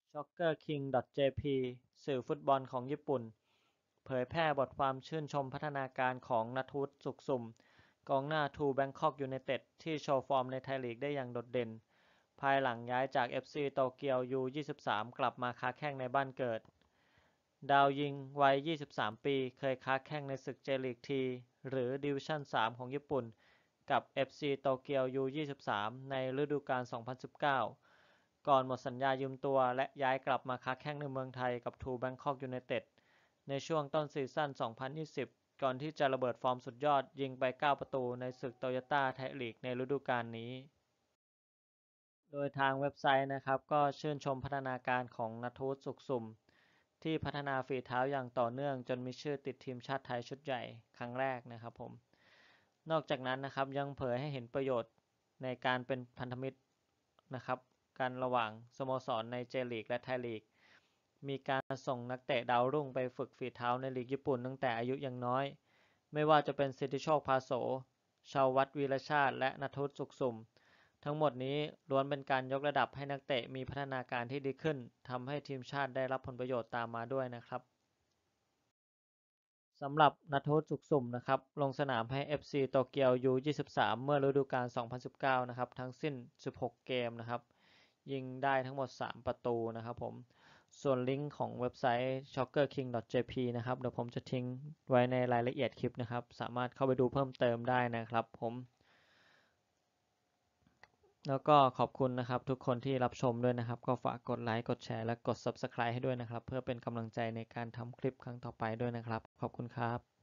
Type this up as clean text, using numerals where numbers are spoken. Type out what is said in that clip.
SoccerKing.jp สื่อฟุตบอลของญี่ปุ่นเผยแพร่บทความชื่นชมพัฒนาการของณัฐวุฒิ สุขสุ่มกองหน้าทูแบงคอกยูไนเต็ดที่โชว์ฟอร์มในไทยลีกได้อย่างโดดเด่นภายหลังย้ายจาก FC โตเกียว U23 กลับมาค้าแข้งในบ้านเกิดดาวยิงวัย 23 ปีเคยค้าแข้งในศึกเจลีกทีหรือดิวิชั่น 3 ของญี่ปุ่นกับ FC โตเกียว U23 ในฤดูกาล 2019 ก่อนหมดสัญญายืมตัวและย้ายกลับมาค้าแข้งในเมืองไทยกับทูแบงคอกยูไนเต็ดในช่วงต้นซีซั่น 2020 ก่อนที่จะระเบิดฟอร์มสุดยอดยิงไป 9 ประตูในศึกโตโยต้าไทยลีกในฤดูกาลนี้โดยทางเว็บไซต์นะครับก็ชื่นชมพัฒนาการของณัฐวุฒิ สุขสุ่มที่พัฒนาฝีเท้าอย่างต่อเนื่องจนมีชื่อติดทีมชาติไทยชุดใหญ่ครั้งแรกนะครับผมนอกจากนั้นนะครับยังเผยให้เห็นประโยชน์ในการเป็นพันธมิตรนะครับกันระหว่างสโมสรในเจลีกและไทยลีกมีการส่งนักเตะดาวรุ่งไปฝึกฝีเท้าในลีกญี่ปุ่นตั้งแต่อายุยังน้อยไม่ว่าจะเป็นสิทธิโชคพาโสชาววัฒน์วีรชาติและณัฐวุฒิ สุขสุ่มทั้งหมดนี้ล้วนเป็นการยกระดับให้นักเตะมีพัฒนาการที่ดีขึ้นทำให้ทีมชาติได้รับผลประโยชน์ตามมาด้วยนะครับสำหรับณัฐวุฒิ สุขสุ่มนะครับลงสนามให้ FC โตเกียว U23 เมื่อฤดูกาล 2019 นะครับทั้งสิ้น 16 เกมนะครับยิงได้ทั้งหมด 3 ประตูนะครับผมส่วนลิงก์ของเว็บไซต์ SoccerKing.jp นะครับเดี๋ยวผมจะทิ้งไว้ในรายละเอียดคลิปนะครับสามารถเข้าไปดูเพิ่มเติมได้นะครับผมแล้วก็ขอบคุณนะครับทุกคนที่รับชมด้วยนะครับก็ฝากกดไลค์กดแชร์และกด Subscribe ให้ด้วยนะครับเพื่อเป็นกำลังใจในการทำคลิปครั้งต่อไปด้วยนะครับขอบคุณครับ